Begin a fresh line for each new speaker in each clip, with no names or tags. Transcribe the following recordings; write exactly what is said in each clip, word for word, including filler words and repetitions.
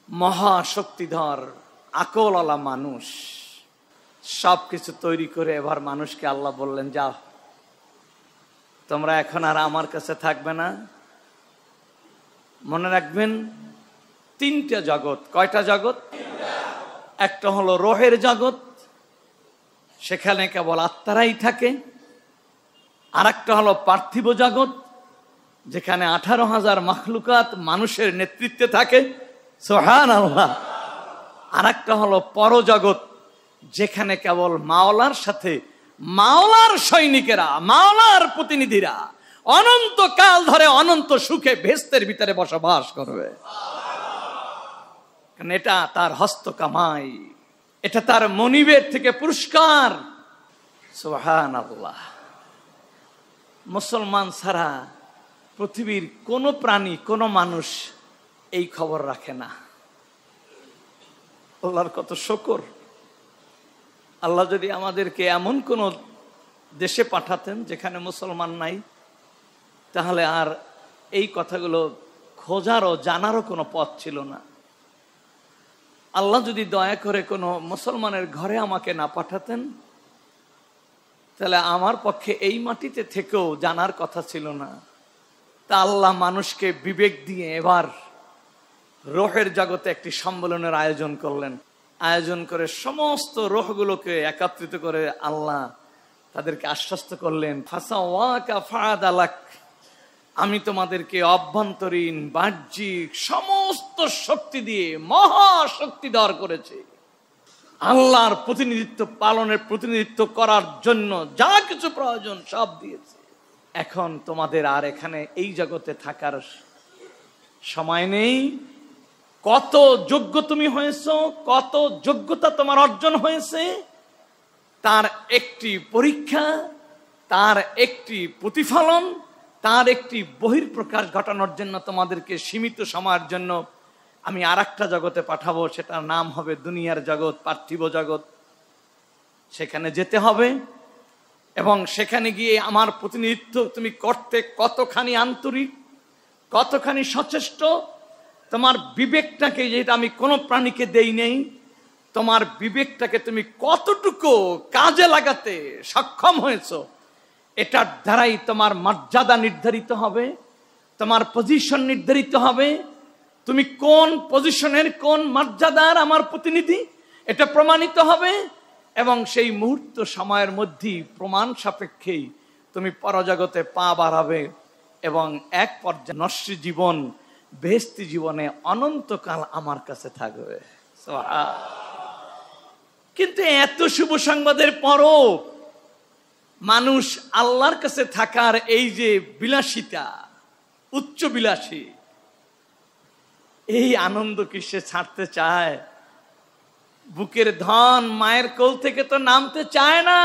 মহাশক্তিধর আকলওয়ালা মানুষ সবকিছু তৈরি করে এবার মানুষকে আল্লাহ বললেন, যাও তোমরা এখন আর আমার কাছে থাকবে না। মনে রাখবেন তিনটা জগৎ। কয়টা জগৎ? একটা হলো রোহের জগৎ, সেখানে কেবল আত্মারাই থাকে। আর একটা হলো পার্থিব জগৎ, যেখানে আঠারো হাজার মাখলুকাত মানুষের নেতৃত্বে থাকে। সুবহানাল্লাহ। আর একটা হলো পরজগৎ, যেখানে কেবল মাওলার সাথে মাওলার সৈনিকেরা, মাওলার প্রতিনিধিরা অনন্ত কাল ধরে অনন্ত সুখে বেহেশতের ভিতরে বসবাস করবে। কারণ এটা তার হস্ত কামাই, এটা তার মনিবের থেকে পুরস্কার। সুবহানাল্লাহ। মুসলমান ছাড়া পৃথিবীর কোন প্রাণী, কোন মানুষ এই খবর রাখে না। আল্লাহর কত শুকর। আল্লাহ যদি আমাদেরকে এমন কোন দেশে পাঠাতেন যেখানে মুসলমান নাই, তাহলে আর এই কথাগুলো খোঁজারও জানারও কোনো পথ ছিল না। আল্লাহ যদি দয়া করে কোনো মুসলমানের ঘরে আমাকে না পাঠাতেন, তাহলে আমার পক্ষে এই মাটিতে থেকেও জানার কথা ছিল না। তা আল্লাহ মানুষকে বিবেক দিয়ে এবার রোহের জগতে একটি সম্মেলনের আয়োজন করলেন। আয়োজন করে সমস্ত রোহগুলোকে একত্রিত করে আল্লাহ তাদেরকে আশ্বস্ত করলেন, ফাসাওয়াকা ফাআদালাক, আমি তোমাদেরকে অভ্যন্তরীণ বাহ্যিক সমস্ত শক্তি দিয়ে মহাশক্তিধর করেছি। আল্লাহর প্রতিনিধিত্ব পালনের, প্রতিনিধিত্ব করার জন্য যা কিছু প্রয়োজন সব দিয়েছে। এখন তোমাদের আর এখানে এই জগতে থাকার সময় নেই। কত যোগ্য তুমি হয়েছো, কত যোগ্যতা তোমার অর্জন হয়েছে, তার একটি পরীক্ষা, তার একটি প্রতিফলন, তার একটি বহির্প্রকাশ ঘটানোর জন্য তোমাদেরকে সীমিত সময়ের জন্য আমি আর একটা জগতে পাঠাবো। সেটার নাম হবে দুনিয়ার জগৎ, পার্থিব জগৎ। সেখানে যেতে হবে এবং সেখানে গিয়ে আমার প্রতিনিধিত্ব তুমি করতে কতখানি আন্তরিক, কতখানি সচেষ্ট, তোমার বিবেকটাকে, যেটা আমি কোনো প্রাণীকে দেই নেই, তোমার বিবেকটাকে তুমি কতটুকু কাজে লাগাতে সক্ষম হয়েছো, এটার দ্বারাই তোমার মর্যাদা নির্ধারিত হবে, তোমার পজিশন নির্ধারিত হবে। তুমি কোন পজিশনের, কোন মর্যাদার আমার প্রতিনিধি, এটা প্রমাণিত হবে। এবং সেই মুহূর্ত সময়ের মধ্যেই প্রমাণ সাপেক্ষেই তুমি পরজগতে পা বাড়াবে এবং এক পর্যায়ে নশ্বর জীবন, বেহেশতি জীবনে অনন্তকাল আমার কাছে থাকবে। কিন্তু এত শুভ সংবাদের পরও মানুষ আল্লাহর কাছে থাকার এই যে বিলাসিতা, উচ্চ বিলাসী, এই আনন্দ কি সে ছাড়তে চায়? বুকের ধন মায়ের কোল থেকে তো নামতে চায় না।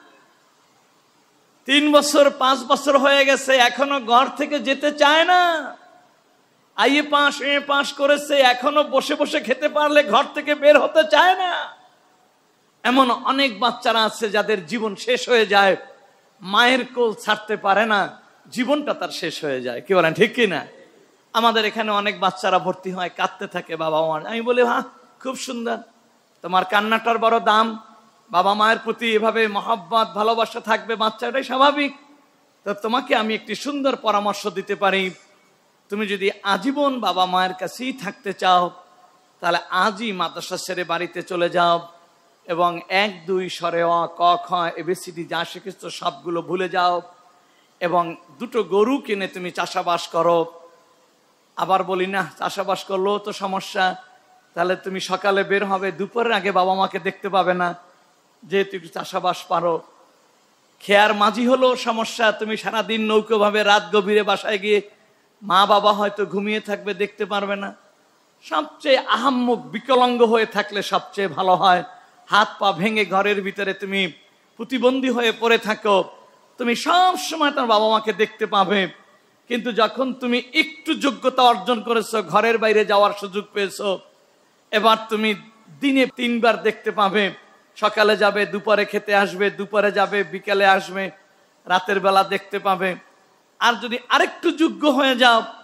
তিন বছর পাঁচ বছর হয়ে গেছে, এখনো ঘর থেকে যেতে চায় না। আইএ পাস এ পাস করেছে, এখনো বসে বসে খেতে পারলে ঘর থেকে বের হতে চায় না। এমন অনেক বাচ্চারা আছে যাদের জীবন শেষ হয়ে যায়, মায়ের কোল ছাড়তে পারে না, জীবনটা তার শেষ হয়ে যায়। কি বলেন, ঠিক কিনা? আমাদের এখানে অনেক বাচ্চারা ভর্তি হয়, কাঁদতে থাকে বাবা মার। আমি বলি, হ্যাঁ খুব সুন্দর, তোমার কান্নাটার বড় দাম। বাবা মায়ের প্রতি এভাবে মহব্বত ভালোবাসা থাকবে, বাচ্চাটাই স্বাভাবিক। তো তোমাকে আমি একটি সুন্দর পরামর্শ দিতে পারি। তুমি যদি আজীবন বাবা মায়ের কাছেই থাকতে চাও, তাহলে আজই মাদ্রাসা ছেড়ে বাড়িতে চলে যাও এবং এক দুই সরে অ ক খ এবিসিডি যা শিখেছ সবগুলো ভুলে যাও এবং দুটো গরু কিনে তুমি চাষাবাস করো। আবার বলি না, চাষাবাস করলেও তো সমস্যা, তাহলে তুমি সকালে বের হবে, দুপুরের আগে বাবা মাকে দেখতে পাবে না, যেহেতু একটু চাষাবাস পারো। খেয়ার মাঝি হলেও সমস্যা, তুমি সারাদিন নৌকো ভাবে রাত গভীরে বাসায় গিয়ে মা বাবা হয়তো ঘুমিয়ে থাকবে, দেখতে পারবে না। সবচেয়ে আহাম্মক বিকলাঙ্গ হয়ে থাকলে সবচেয়ে ভালো হয়। হাত পা ভেঙে ঘরের ভিতরে তুমি প্রতিবন্ধী হয়ে পড়ে থাকো, তুমি সব সময় তোমার বাবা মাকে দেখতে পাবে। কিন্তু যখন তুমি একটু যোগ্যতা অর্জন করেছো, ঘরের বাইরে যাওয়ার সুযোগ পেয়েছো, এবার তুমি দিনে তিনবার দেখতে পাবে। সকালে যাবে, দুপুরে খেতে আসবে, দুপুরে যাবে, বিকালে আসবে, রাতের বেলা দেখতে পাবে। আর যদি আরেকটু যোগ্য হয়ে যাও,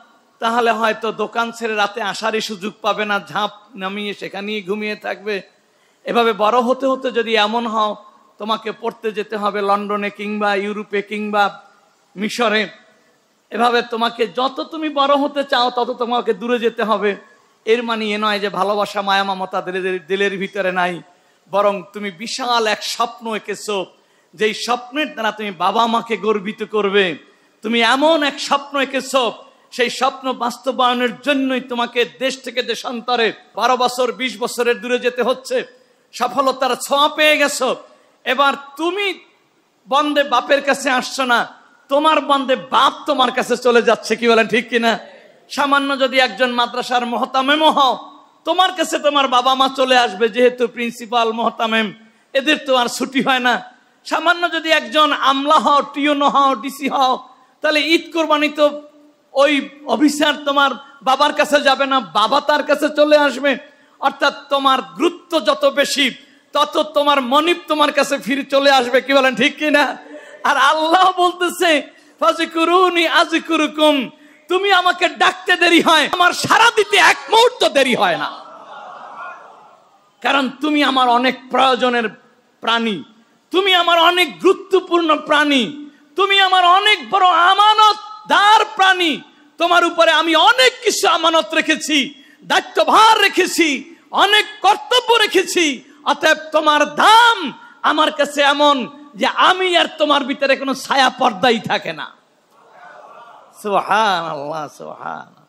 তাহলে হয়তো দোকান ছেড়ে রাতে আসারই সুযোগ পাবে না, ঝাঁপ নামিয়ে সেখানেই ঘুমিয়ে থাকবে। এভাবে বড় হতে হতে যদি এমন হও তোমাকে পড়তে যেতে হবে লন্ডনে কিংবা ইউরোপে কিংবা মিশরে, এভাবে তোমাকে যত তুমি বড় হতে চাও তত তোমাকে দূরে যেতে হবে, এর মানে এ নয় যে ভালোবাসা মায়া মমতা দিলের ভিতরে নাই, বরং তুমি বিশাল এক স্বপ্ন এঁকেছো, যেই স্বপ্নের দ্বারা তুমি বাবা মাকে গর্বিত করবে। তুমি এমন এক স্বপ্ন এঁকেছো, সেই স্বপ্ন বাস্তবায়নের জন্যই তোমাকে দেশ থেকে দেশান্তরে বারো বছর বিশ বছরের দূরে যেতে হচ্ছে। সফলতার ছোঁয়া পেয়ে গেছো, এবার তুমি বন্দে বাপের কাছে আসছো না, তোমার বন্দে বাপ তোমার কাছে চলে যাচ্ছে। কি বলেন ঠিক কিনা? সামান্য যদি একজন মাদ্রাসার মহতামেমও হও, তোমার কাছে তোমার বাবা মা চলে আসবে, যেহেতু প্রিন্সিপাল মহতামেম, এদের তো আর ছুটি হয় না। সামান্য যদি একজন আমলা হও, টিওনো হও, ডিসি হও, তাহলে ঈদ কোরবানি তো ওই অফিসার তোমার বাবার কাছে যাবে না, বাবা তার কাছে চলে আসবে। অর্থাৎ তোমার গুরুত্ব যত বেশি তত তোমার মনিব তোমার কাছে ফিরে চলে আসবে। কি বলেন ঠিক কিনা? আর আল্লাহ বলতেছে ফাযকুরুনি আযকুরুকুম, তুমি আমাকে ডাকতে দেরি হয়, আমার সাড়া দিতে এক মুহূর্ত দেরি হয় না, কারণ তুমি আমার অনেক প্রয়োজনের প্রাণী, তুমি আমার অনেক গুরুত্বপূর্ণ প্রাণী, তুমি আমার অনেক বড় আমানতদার প্রাণী, তোমার উপরে আমি অনেক কিছু আমানত রেখেছি, দায়িত্বভার রেখেছি, অনেক কর্তব্য রেখেছি। অতএব তোমার দাম আমার কাছে এমন যে আমি আর তোমার ভিতরে কোনো ছায়া পর্দাই থাকে না। সুবহানাল্লাহ, সুবহানাল্লাহ।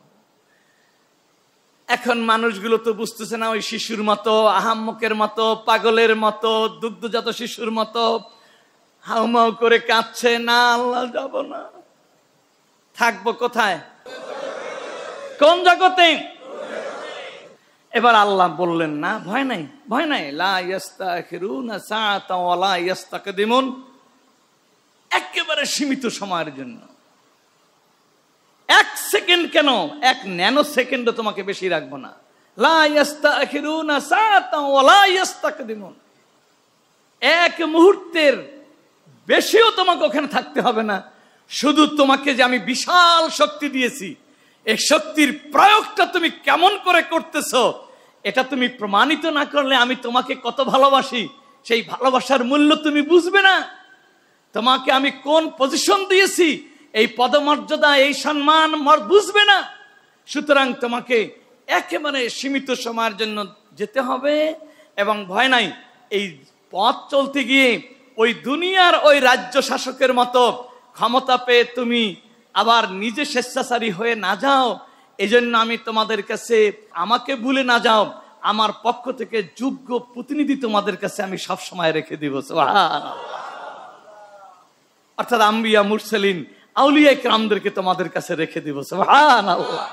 এখন মানুষগুলো তো বুঝতেছে না, ওই শিশুর মতো, আহাম্মকের মতো, পাগলের মতো, দুগ্ধজাত শিশুর মতো হাউমাউ করে কাঁদছে, না আল্লাহ যাব না। থাকবো কোথায়? কোন জগতে? এবার আল্লাহ বললেন না, ভয় নাই, ভয় নাই, লা ইস্তাখিরুনা সাআতাও ওয়া লা ইস্তাকদিমুন, একেবারে সীমিত সময়ের জন্য, এক সেকেন্ড কেন, এক ন্যানো সেকেন্ডও তোমাকে বেশি রাখবো না। লা ইস্তাখিরুনা সাআতাও ওয়া লা ইস্তাকদিমুন, এক মুহূর্তের বেশিও তোমাকে ওখানে থাকতে হবে না। শুধু তোমাকে যে আমি বিশাল শক্তি দিয়েছি, এই শক্তির প্রয়োগটা তুমি কেমন করে করতেছো, এটা তুমি প্রমাণিত না করলে আমি তোমাকে কত ভালোবাসি, সেই ভালোবাসার মূল্য তুমি বুঝবে না। তোমাকে আমি কোন পজিশন দিয়েছি, এই পদমর্যাদা, এই সম্মান বুঝবে না। সুতরাং তোমাকে একেবারে সীমিত সময়ের জন্য যেতে হবে, এবং ভয় নাই, এই পথ চলতে গিয়ে ওই দুনিয়ার ওই রাজ্য শাসকের মতো ক্ষমতা পেয়ে তুমি আবার নিজে স্বেচ্ছাচারী হয়ে না যাও। এই জন্য আমি তোমাদের কাছে, আমাকে ভুলে না যাও, আমার পক্ষ থেকে যোগ্য প্রতিনিধি তোমাদের কাছে আমি সব সময় রেখে দিব। সুবহানাল্লাহ। অর্থাৎ আম্বিয়া, মুরসালিন, আউলিয়া কিরামদেরকে তোমাদের কাছে রেখে দিব। সুবহানাল্লাহ।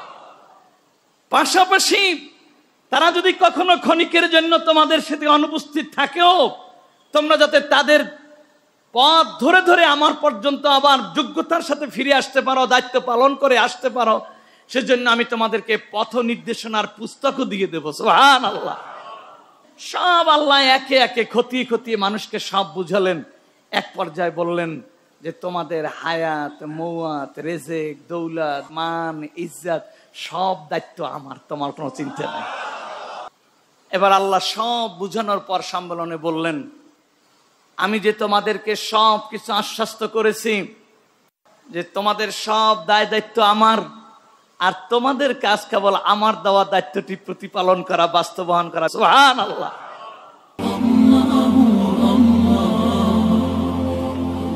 পাশাপাশি তারা যদি কখনো ক্ষণিকের জন্য তোমাদের সাথে অনুপস্থিত থাকেও, তোমরা যাতে তাদের পথ ধরে ধরে আমার পর্যন্ত আবার যোগ্যতার সাথে ফিরে আসতে পারো, দায়িত্ব পালন করে আসতে পারো, সেজন্য আমি তোমাদেরকে পথ নির্দেশনার পুস্তকও দিয়ে দেবো। সুবহানাল্লাহ। সব আল্লাহ একে একে খতিয়ে খতিয়ে মানুষকে সব বুঝালেন। এক পর্যায়ে বললেন যে তোমাদের হায়াত, মৌয়াত, রেজেক, দৌলত, মান, ইজ্জত সব দায়িত্ব আমার, তোমার কোনো চিন্তা নাই। এবার আল্লাহ সব বুঝানোর পর সম্মেলনে বললেন, আমি যে তোমাদেরকে সব কিছু আশ্বস্ত করেছি যে তোমাদের সব দায় দায়িত্ব আমার, আর তোমাদের কাজ কেবল আমার দেওয়া দায়িত্বটি প্রতিপালন করা, বাস্তবায়ন করা। সুবহানাল্লাহ।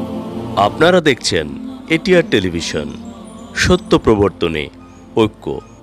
আপনারা দেখছেন এটিআর টেলিভিশন, সত্য প্রবর্তনে ঐক্য।